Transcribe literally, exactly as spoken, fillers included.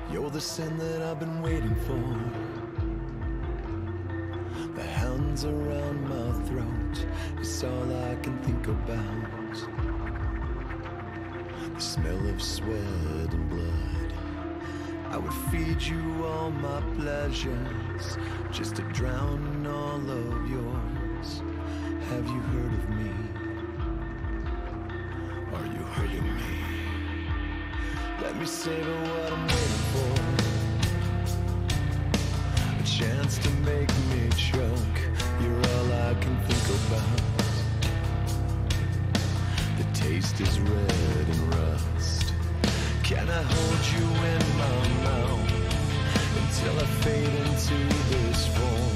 You're the sin that I've been waiting for. The hands around my throat is all I can think about. The smell of sweat and blood. I would feed you all my pleasures just to drown in all of yours. Have you heard of me? Are you hurting me? Let me savor what I'm waiting for. A chance to make me choke. You're all I can think about. The taste is red and rust. Can I hold you in my mouth until I fade into this form?